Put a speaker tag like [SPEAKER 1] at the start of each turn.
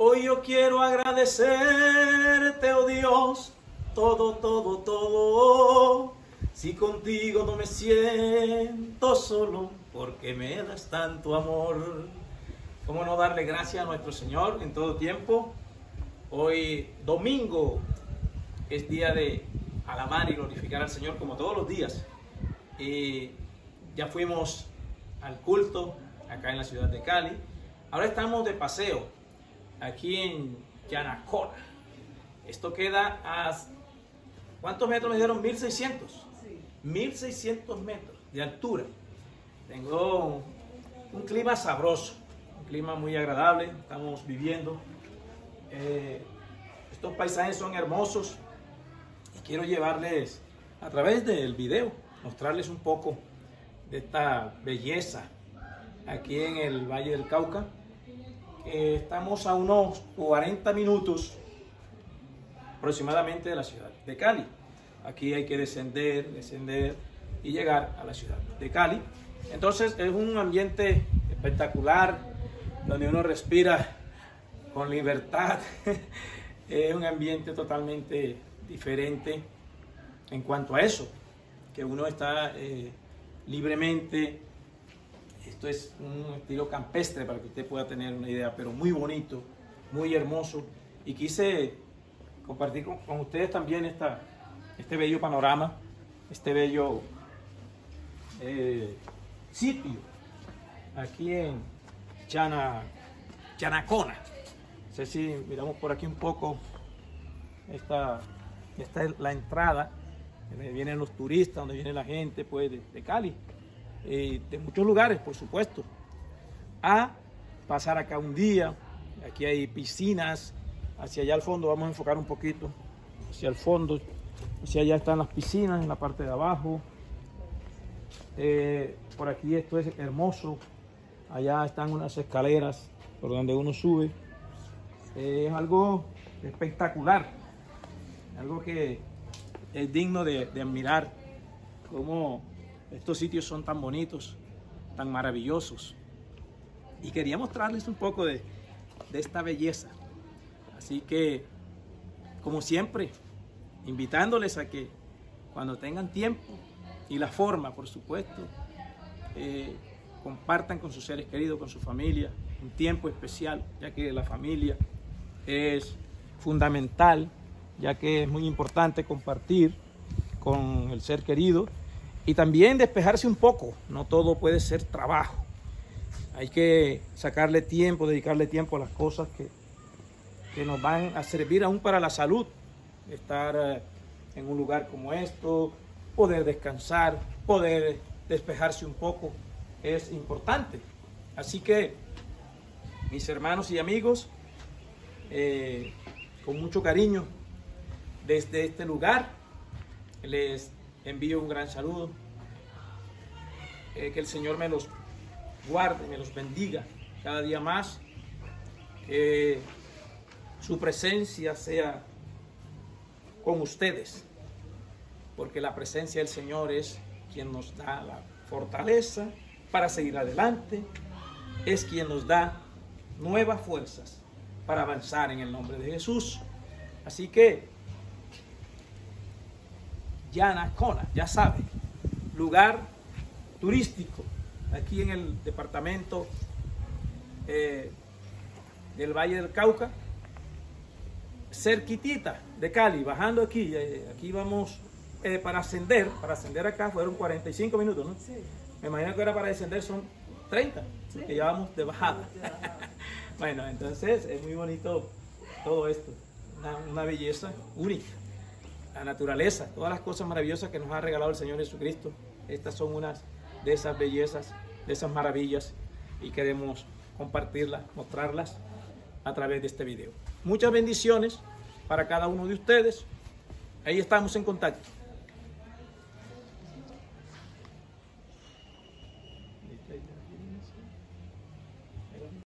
[SPEAKER 1] Hoy yo quiero agradecerte, oh Dios, todo, todo, todo. Si contigo no me siento solo, porque me das tanto amor. ¿Cómo no darle gracias a nuestro Señor en todo tiempo? Hoy domingo es día de alabar y glorificar al Señor como todos los días. Ya fuimos al culto acá en la ciudad de Cali. Ahora estamos de paseo aquí en Yanacona. Esto queda a... ¿Cuántos metros me dieron? 1600. Sí. 1600 metros de altura. Tengo un clima sabroso, un clima muy agradable. Estamos viviendo. Estos paisajes son hermosos y quiero llevarles a través del video, mostrarles un poco de esta belleza aquí en el Valle del Cauca. Estamos a unos 40 minutos aproximadamente de la ciudad de Cali. Aquí hay que descender y llegar a la ciudad de Cali. Entonces es un ambiente espectacular donde uno respira con libertad. Es un ambiente totalmente diferente en cuanto a eso, que uno está libremente. Esto es un estilo campestre para que usted pueda tener una idea, pero muy bonito, muy hermoso. Y quise compartir con ustedes también este bello panorama, este bello sitio aquí en Yanacona. No sé si miramos por aquí un poco. Esta es la entrada donde vienen los turistas, donde viene la gente pues, de Cali. De muchos lugares, por supuesto, a pasar acá un día. Aquí hay piscinas, hacia allá al fondo vamos a enfocar un poquito, hacia el fondo, hacia allá están las piscinas en la parte de abajo. Por aquí esto es hermoso, allá están unas escaleras por donde uno sube. Es algo espectacular, algo que es digno de admirar, como estos sitios son tan bonitos, tan maravillosos. Y quería mostrarles un poco de esta belleza. Así que, como siempre, invitándoles a que cuando tengan tiempo y la forma, por supuesto, compartan con sus seres queridos, con su familia, un tiempo especial, ya que la familia es fundamental, ya que es muy importante compartir con el ser querido. Y también despejarse un poco, no todo puede ser trabajo. Hay que sacarle tiempo, dedicarle tiempo a las cosas que nos van a servir aún para la salud. Estar en un lugar como esto, poder descansar, poder despejarse un poco, es importante. Así que, mis hermanos y amigos, con mucho cariño, desde este lugar, les envío un gran saludo. Que el Señor me los guarde, me los bendiga cada día más. Que su presencia sea con ustedes, porque la presencia del Señor es quien nos da la fortaleza para seguir adelante, es quien nos da nuevas fuerzas para avanzar en el nombre de Jesús. Así que Yanacona, ya sabe, lugar turístico aquí en el departamento del Valle del Cauca, cerquitita de Cali, bajando aquí. Aquí vamos para ascender acá fueron 45 minutos, ¿no? Sí. Me imagino que ahora para descender son 30, sí, que ya vamos de bajada. Bueno, entonces es muy bonito todo esto, una belleza única. La naturaleza, todas las cosas maravillosas que nos ha regalado el Señor Jesucristo. Estas son unas de esas bellezas, de esas maravillas, y queremos compartirlas, mostrarlas a través de este video. Muchas bendiciones para cada uno de ustedes. Ahí estamos en contacto.